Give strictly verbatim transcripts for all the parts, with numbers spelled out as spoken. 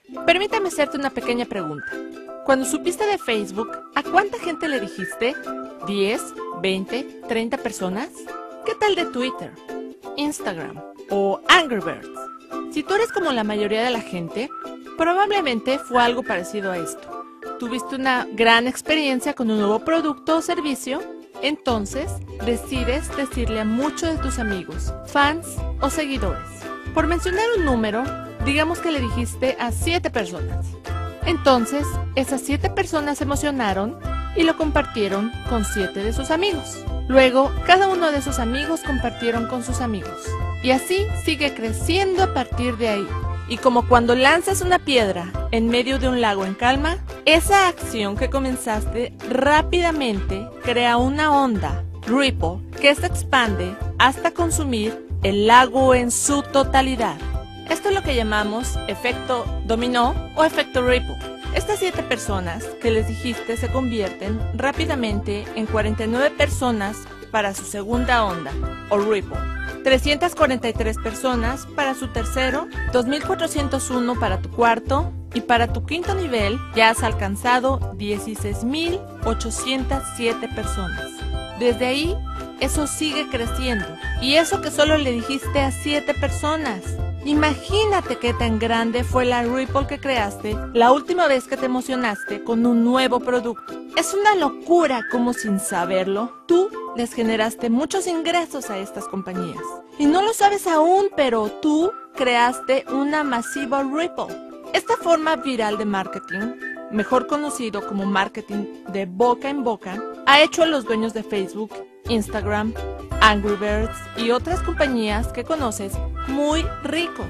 Permítame hacerte una pequeña pregunta. Cuando supiste de Facebook, ¿a cuánta gente le dijiste? ¿diez, veinte, treinta personas? ¿Qué tal de Twitter, Instagram o Angry Birds? Si tú eres como la mayoría de la gente, probablemente fue algo parecido a esto. Tuviste una gran experiencia con un nuevo producto o servicio, entonces decides decirle a muchos de tus amigos, fans o seguidores. Por mencionar un número, digamos que le dijiste a siete personas. Entonces, esas siete personas se emocionaron y lo compartieron con siete de sus amigos. Luego, cada uno de esos amigos compartieron con sus amigos. Y así sigue creciendo a partir de ahí. Y como cuando lanzas una piedra en medio de un lago en calma, esa acción que comenzaste rápidamente crea una onda, ripple, que se expande hasta consumir el lago en su totalidad. Esto es lo que llamamos efecto dominó o efecto ripple. Estas siete personas que les dijiste se convierten rápidamente en cuarenta y nueve personas para su segunda onda o ripple, trescientas cuarenta y tres personas para su tercero, dos mil cuatrocientos uno para tu cuarto y para tu quinto nivel ya has alcanzado dieciséis mil ochocientas siete personas. Desde ahí, eso sigue creciendo y eso que solo le dijiste a siete personas. Imagínate qué tan grande fue la ripple que creaste la última vez que te emocionaste con un nuevo producto. Es una locura como sin saberlo, tú les generaste muchos ingresos a estas compañías. Y no lo sabes aún, pero tú creaste una masiva ripple. Esta forma viral de marketing, mejor conocido como marketing de boca en boca, ha hecho a los dueños de Facebook, Instagram, Angry Birds y otras compañías que conoces muy ricos.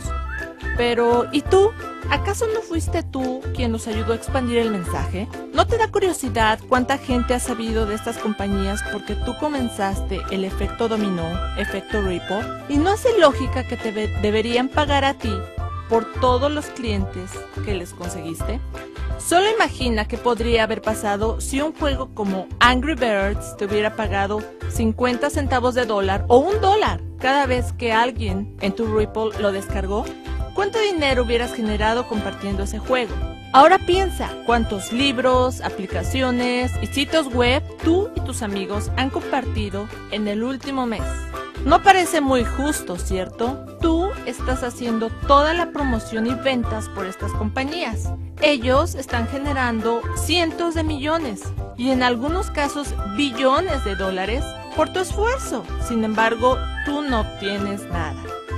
Pero, ¿y tú? ¿Acaso no fuiste tú quien nos ayudó a expandir el mensaje? ¿No te da curiosidad cuánta gente ha sabido de estas compañías porque tú comenzaste el efecto dominó, efecto ripple? ¿Y no hace lógica que te deberían pagar a ti por todos los clientes que les conseguiste? Solo imagina qué podría haber pasado si un juego como Angry Birds te hubiera pagado cincuenta centavos de dólar o un dólar cada vez que alguien en tu Ripple lo descargó. ¿Cuánto dinero hubieras generado compartiendo ese juego? Ahora piensa cuántos libros, aplicaciones y sitios web tú y tus amigos han compartido en el último mes. No parece muy justo, ¿cierto? Tú estás haciendo toda la promoción y ventas por estas compañías. Ellos están generando cientos de millones y en algunos casos billones de dólares por tu esfuerzo. Sin embargo, tú no obtienes nada.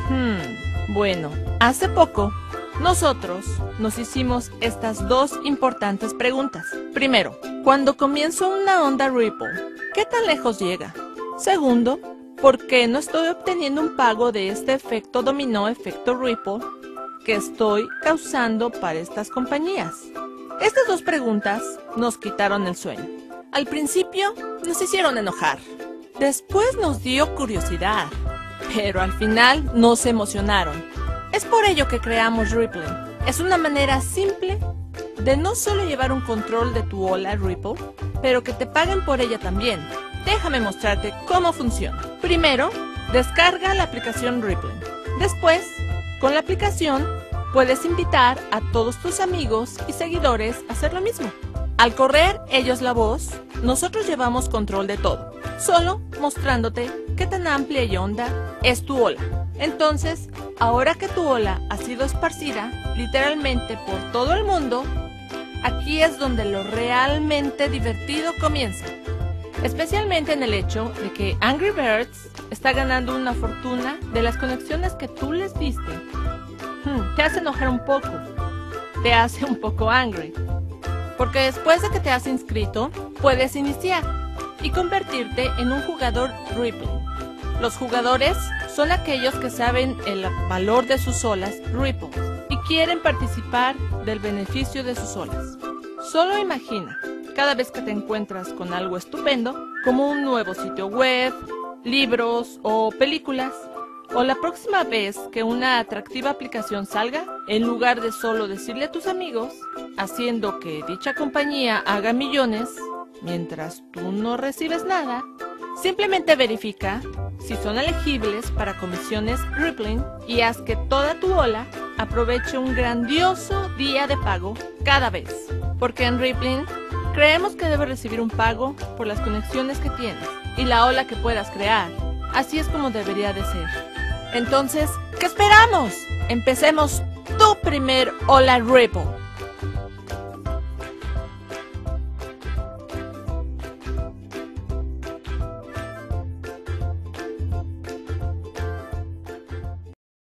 Hmm, bueno, hace poco nosotros nos hicimos estas dos importantes preguntas. Primero, cuando comienzo una onda Ripple, ¿qué tan lejos llega? Segundo, ¿por qué no estoy obteniendo un pago de este efecto dominó, efecto Ripple, que estoy causando para estas compañías? Estas dos preguntas nos quitaron el sueño. Al principio nos hicieron enojar, después nos dio curiosidad, pero al final nos emocionaron. Es por ello que creamos Ripple. Es una manera simple de no solo llevar un control de tu ola Ripple, pero que te paguen por ella también. Déjame mostrarte cómo funciona. Primero, descarga la aplicación Ripple. Después, con la aplicación, puedes invitar a todos tus amigos y seguidores a hacer lo mismo. Al correr ellos la voz, nosotros llevamos control de todo, solo mostrándote qué tan amplia y honda es tu ola. Entonces, ahora que tu ola ha sido esparcida literalmente por todo el mundo, aquí es donde lo realmente divertido comienza. Especialmente en el hecho de que Angry Birds está ganando una fortuna de las conexiones que tú les diste. Hmm, te hace enojar un poco, te hace un poco angry, porque después de que te has inscrito, puedes iniciar y convertirte en un jugador Ripple. Los jugadores son aquellos que saben el valor de sus olas Ripple y quieren participar del beneficio de sus olas. Solo imagina, cada vez que te encuentras con algo estupendo, como un nuevo sitio web, libros o películas, o la próxima vez que una atractiva aplicación salga, en lugar de solo decirle a tus amigos, haciendo que dicha compañía haga millones, mientras tú no recibes nada, Simplemente verifica si son elegibles para comisiones Rippling y haz que toda tu ola aproveche un grandioso día de pago cada vez. Porque en Rippling creemos que debes recibir un pago por las conexiones que tienes y la ola que puedas crear. Así es como debería de ser. Entonces, ¿qué esperamos? Empecemos tu primer Ola Ripple.